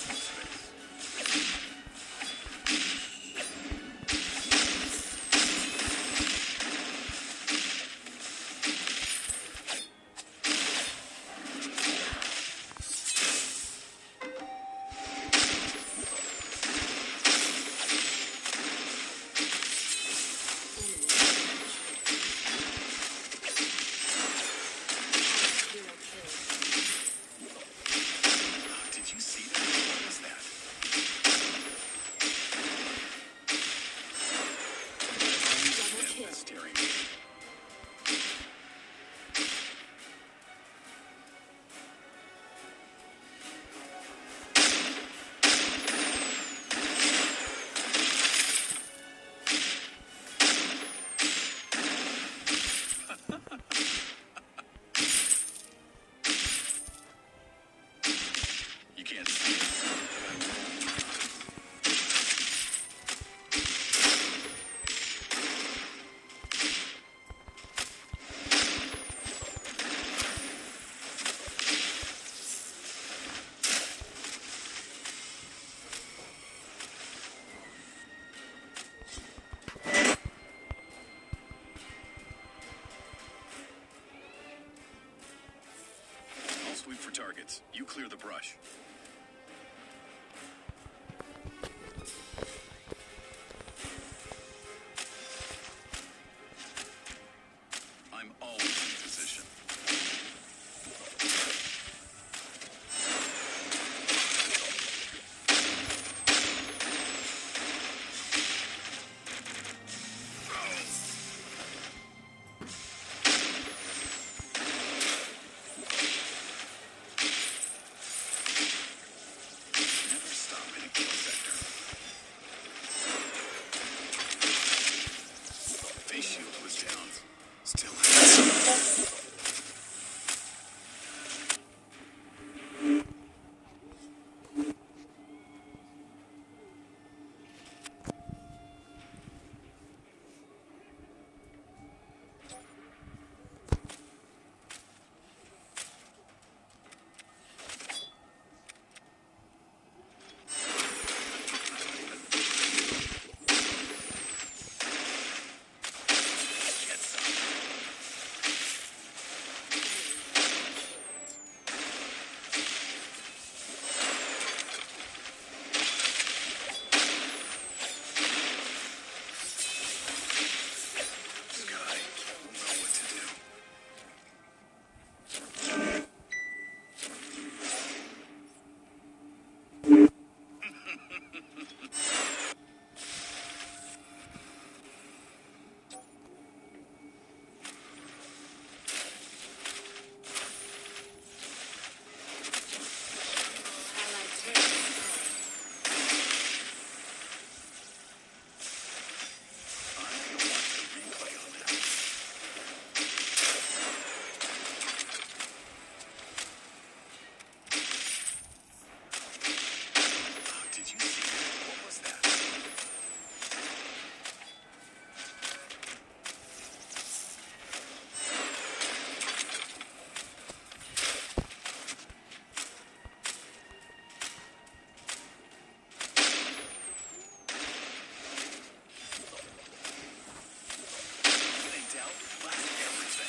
some space. Did you see that? What was that? Double kill. Staring at me. You can't see it, but I'm rolling my eyes. I'll sweep for targets. You clear the brush. I'm always in position. Never stop in a kill sector. Face shield was down. Still has some. Get some. Sky will know what to do. Allied terrorist I'm gonna watch the replay on that. Did you see that? What was that? In doubt, blast everything.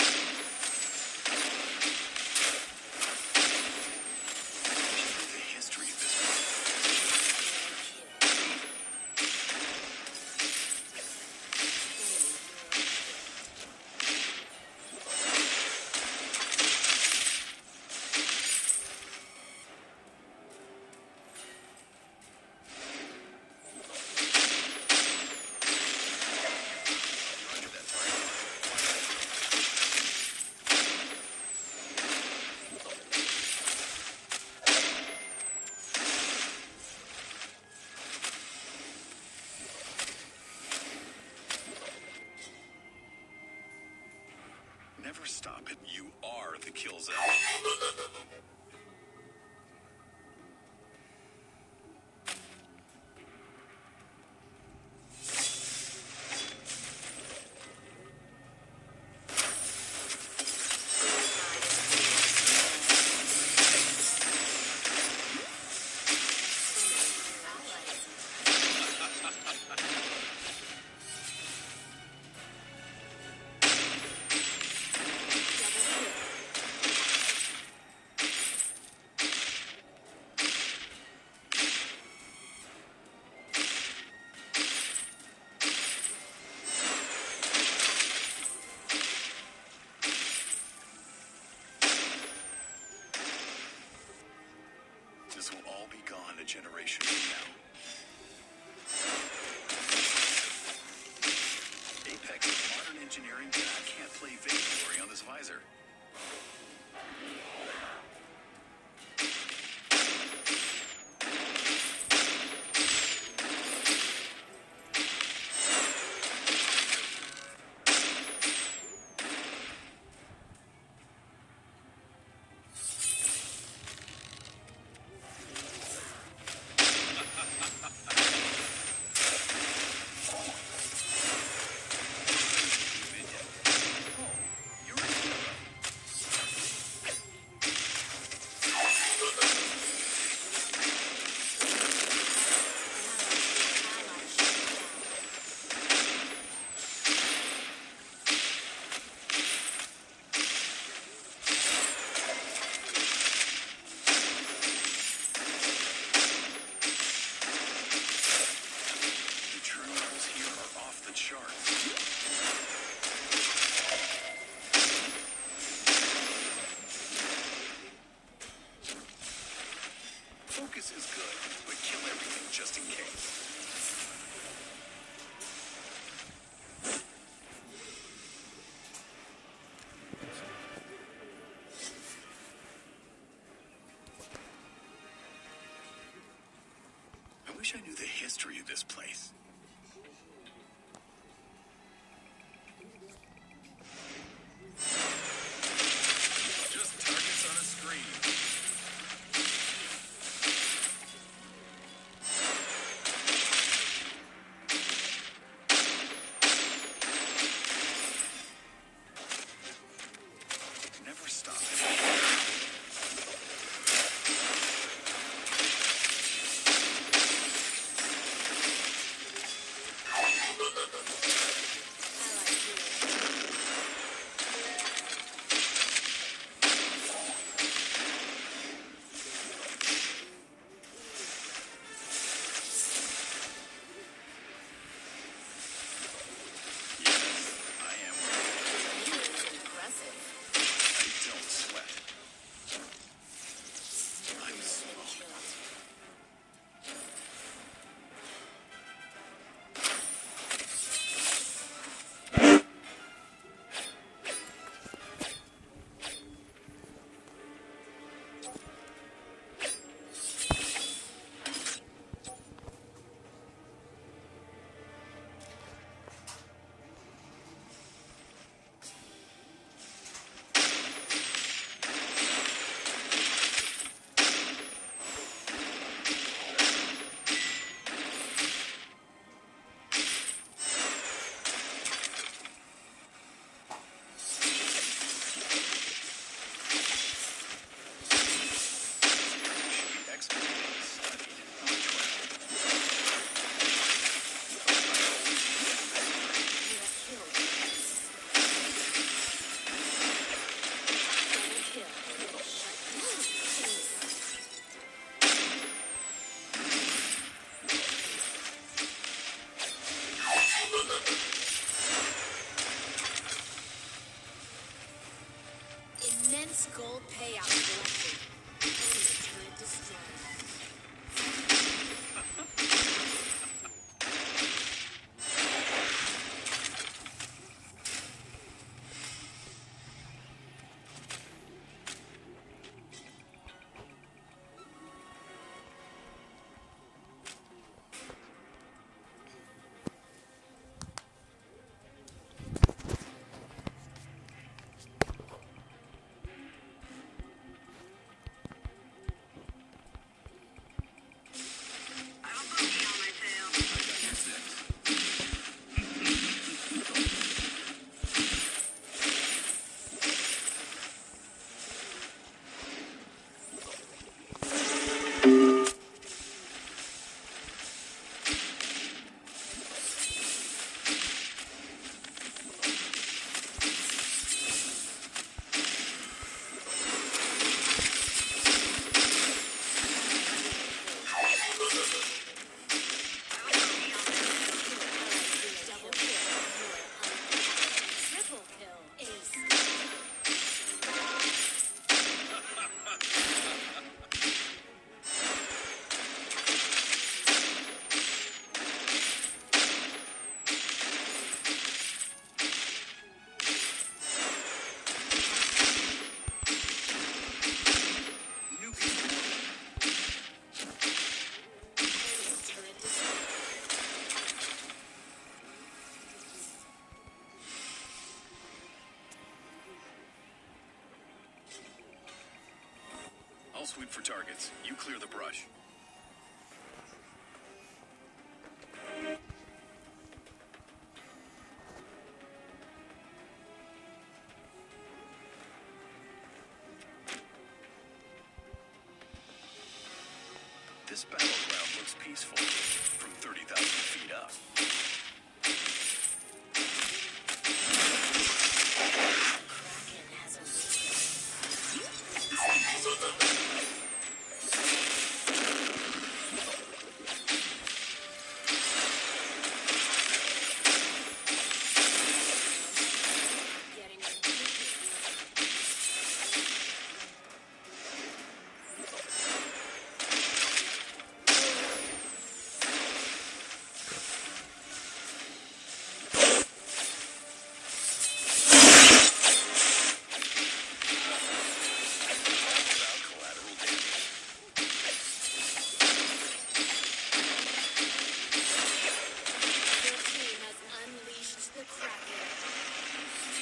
The history of this one. Roger that target. Never stop it. You are the kill zone. gone a generation from now. Apex is modern engineering, and I can't play Vainglory on this visor. Focus is good, but kill everything just in case. I wish I knew the history of this place. Just targets on a screen. sweep for targets. You clear the brush. This battleground looks peaceful from 30,000 feet up. Kraken has awakened. Getting Without collateral damage. Your team has unleashed the Kraken.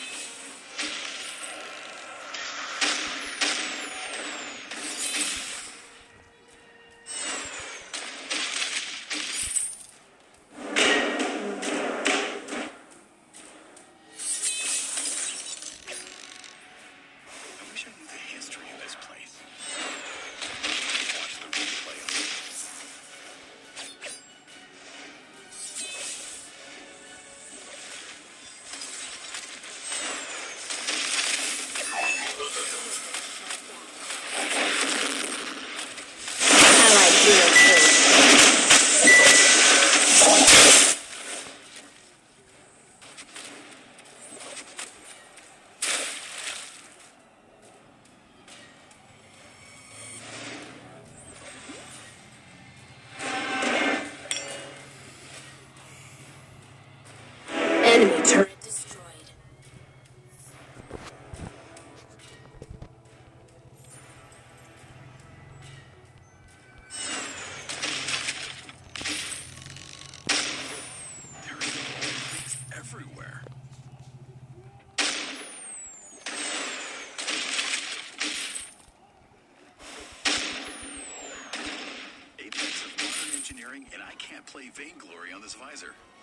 I wish I knew the history of this place. Watch the replay of it. Allied hero killed. Enemy turret destroyed. There are things everywhere. Apex of modern engineering, and I can't play Vainglory on this visor.